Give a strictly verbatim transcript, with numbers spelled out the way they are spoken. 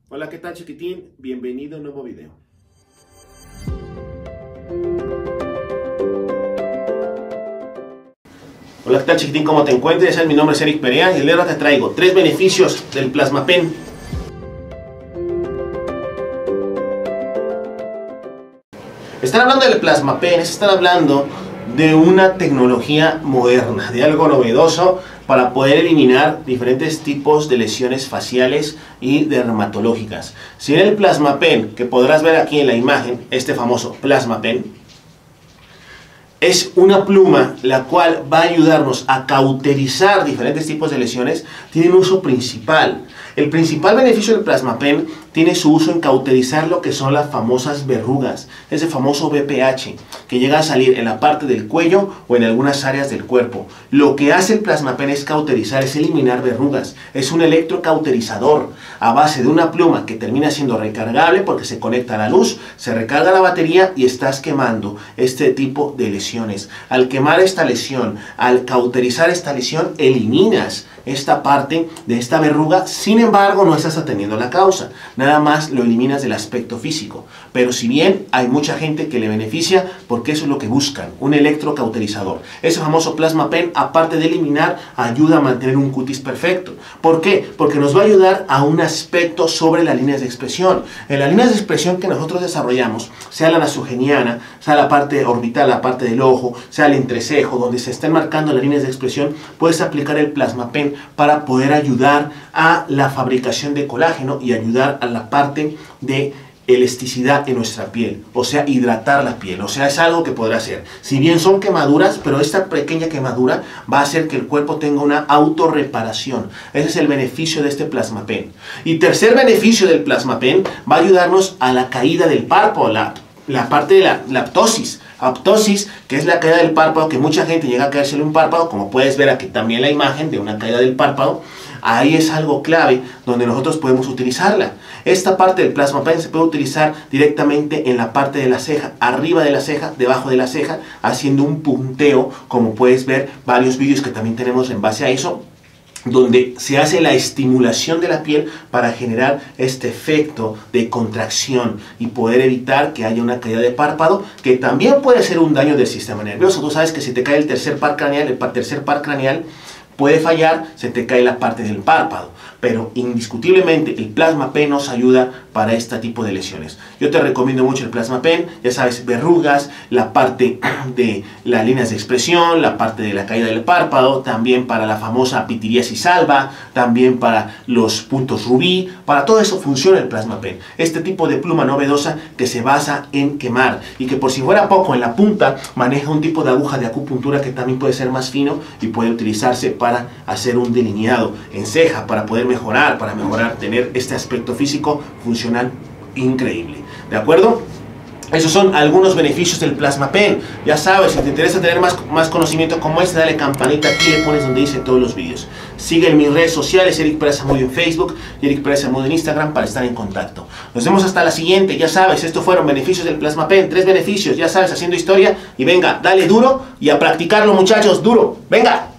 Hola, ¿qué tal, chiquitín? Bienvenido a un nuevo video. Hola, ¿qué tal, chiquitín? ¿Cómo te encuentras? Ya sabes, mi nombre es Eric Perea y el día de hoy te traigo tres beneficios del Plasma-Pen. Están hablando del Plasma-Pen, están hablando de una tecnología moderna, de algo novedoso para poder eliminar diferentes tipos de lesiones faciales y dermatológicas. Si en el Plasma-Pen, que podrás ver aquí en la imagen, este famoso Plasma-Pen, es una pluma la cual va a ayudarnos a cauterizar diferentes tipos de lesiones, tiene un uso principal. El principal beneficio del Plasma-Pen tiene su uso en cauterizar lo que son las famosas verrugas, ese famoso B P H que llega a salir en la parte del cuello o en algunas áreas del cuerpo. Lo que hace el Plasma-Pen es cauterizar, es eliminar verrugas. Es un electrocauterizador a base de una pluma que termina siendo recargable porque se conecta a la luz, se recarga la batería y estás quemando este tipo de lesiones. Al quemar esta lesión, al cauterizar esta lesión, eliminas esta parte de esta verruga. Sin embargo, no estás atendiendo la causa, nada más lo eliminas del aspecto físico. Pero si bien hay mucha gente que le beneficia, porque eso es lo que buscan, un electrocauterizador. Ese famoso Plasma-Pen, aparte de eliminar, ayuda a mantener un cutis perfecto. ¿Por qué? Porque nos va a ayudar a un aspecto sobre las líneas de expresión. En las líneas de expresión que nosotros desarrollamos, sea la nasogeniana, sea la parte orbital, la parte del ojo, sea el entrecejo, donde se están marcando las líneas de expresión, puedes aplicar el Plasma-Pen para poder ayudar a la fabricación de colágeno y ayudar a la parte de elasticidad en nuestra piel, o sea, hidratar la piel. O sea, es algo que podrá hacer. Si bien son quemaduras, pero esta pequeña quemadura va a hacer que el cuerpo tenga una autorreparación. Ese es el beneficio de este Plasma-Pen. Y tercer beneficio del Plasma-Pen, va a ayudarnos a la caída del párpado, la, la parte de la, la ptosis. Aptosis, que es la caída del párpado, que mucha gente llega a caérsele un párpado, como puedes ver aquí también la imagen de una caída del párpado. Ahí es algo clave donde nosotros podemos utilizarla. Esta parte del Plasma-Pen se puede utilizar directamente en la parte de la ceja, arriba de la ceja, debajo de la ceja, haciendo un punteo, como puedes ver varios vídeos que también tenemos en base a eso, donde se hace la estimulación de la piel para generar este efecto de contracción y poder evitar que haya una caída de párpado, que también puede ser un daño del sistema nervioso. Tú sabes que si te cae el tercer par craneal, el tercer par craneal puede fallar, se te cae la parte del párpado. Pero indiscutiblemente el Plasma-Pen nos ayuda para este tipo de lesiones. Yo te recomiendo mucho el Plasma-Pen, ya sabes, verrugas, la parte de las líneas de expresión, la parte de la caída del párpado, también para la famosa pitiriasis alba, también para los puntos rubí, para todo eso funciona el Plasma-Pen. Este tipo de pluma novedosa que se basa en quemar y que por si fuera poco en la punta maneja un tipo de aguja de acupuntura que también puede ser más fino y puede utilizarse para hacer un delineado en ceja, para poder mejorar, para mejorar, tener este aspecto físico funcional increíble. ¿De acuerdo? Esos son algunos beneficios del Plasma-Pen. Ya sabes, si te interesa tener más, más conocimiento como este, dale campanita aquí, le pones donde dice todos los vídeos. Sigue en mis redes sociales, Eric Perea Zamudio en Facebook y Eric Perea Zamudio en Instagram para estar en contacto. Nos vemos hasta la siguiente. Ya sabes, estos fueron beneficios del Plasma-Pen, tres beneficios, ya sabes, haciendo historia. Y venga, dale duro y a practicarlo, muchachos, duro. Venga.